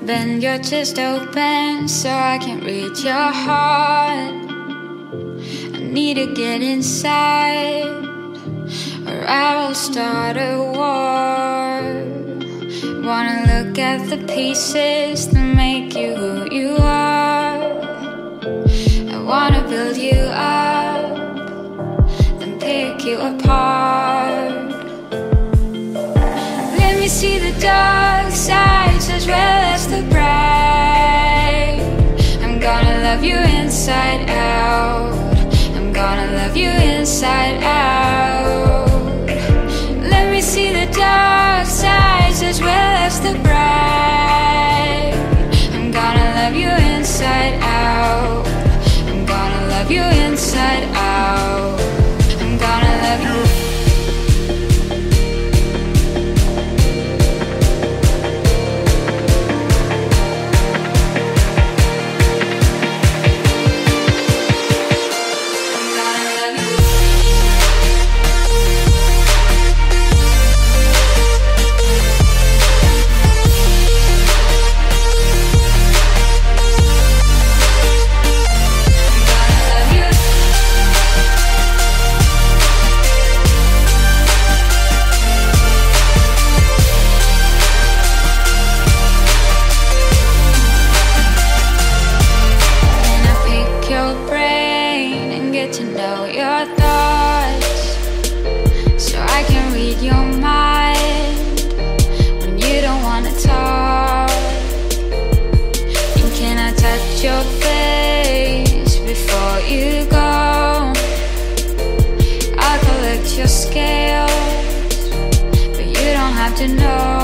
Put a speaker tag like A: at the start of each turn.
A: Bend your chest open so I can read your heart. I need to get inside, or I will start a war. Wanna look at the pieces that make you who you are. I wanna build you up, then pick you apart. Let me see the dark sides as well as the bright. I'm gonna love you inside out. I'm gonna love you inside out. Let me see the dark sides as well as the bright. I'm gonna love you inside out. I'm gonna love you inside out. I'm gonna love you. To know your thoughts, so I can read your mind when you don't wanna talk. And can I touch your face before you go? I'll collect your scales, but you don't have to know.